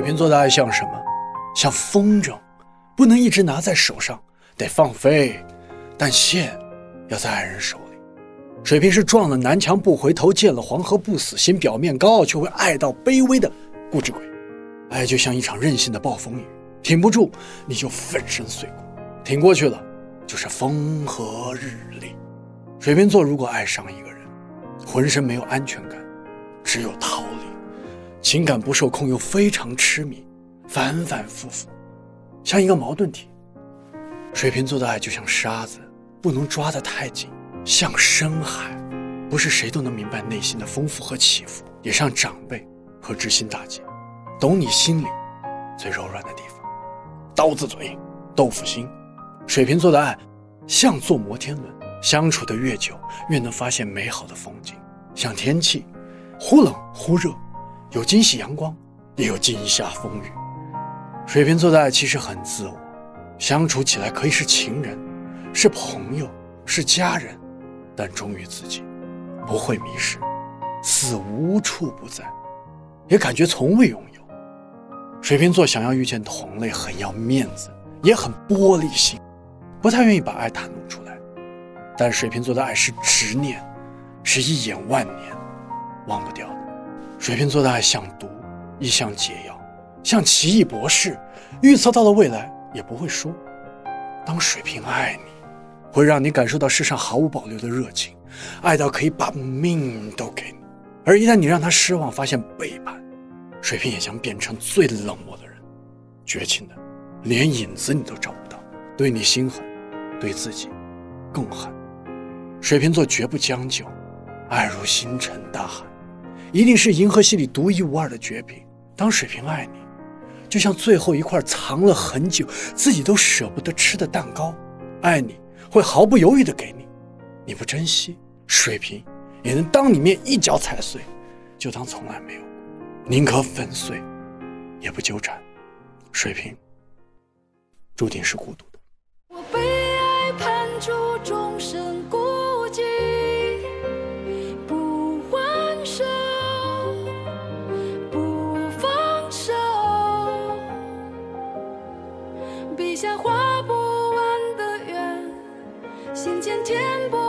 瓶座的爱像什么？像风筝，不能一直拿在手上，得放飞，但线要在爱人手里。水瓶是撞了南墙不回头，见了黄河不死心，表面高傲却会爱到卑微的固执鬼。爱就像一场任性的暴风雨，挺不住你就粉身碎骨，挺过去了就是风和日丽。水瓶座如果爱上一个人，浑身没有安全感，只有逃离，情感不受控又非常痴迷，反反复复，像一个矛盾体。水瓶座的爱就像沙子，不能抓得太紧，像深海，不是谁都能明白内心的丰富和起伏，也像长辈和知心大姐，懂你心里最柔软的地方。刀子嘴豆腐心，水瓶座的爱像坐摩天轮，相处的越久越能发现美好的风景，像天气忽冷忽热，有惊喜阳光，也有惊吓风雨。水瓶座的爱其实很自我，相处起来可以是情人，是朋友，是家人，但忠于自己，不会迷失，似无处不在，也感觉从未拥有。水瓶座想要遇见同类，很要面子，也很玻璃心，不太愿意把爱袒露出来。但水瓶座的爱是执念，是一眼万年忘不掉的。水瓶座的爱像毒，亦像解药，像奇异博士，预测到了未来也不会说。当水瓶爱你，会让你感受到世上毫无保留的热情，爱到可以把命都给你。而一旦你让他失望，发现背叛，水瓶也将变成最冷漠的人，绝情的连影子你都找不到，对你心狠，对自己更狠。水瓶座绝不将就，爱如星辰大海，一定是银河系里独一无二的绝品。当水瓶爱你，就像最后一块藏了很久自己都舍不得吃的蛋糕，爱你会毫不犹豫地给你，你不珍惜，水瓶也能当你面一脚踩碎，就当从来没有过，宁可粉碎也不纠缠。水瓶注定是孤独的。 我被爱判处终身孤寂，不还手，不放手，笔下画不完的圆，心间填补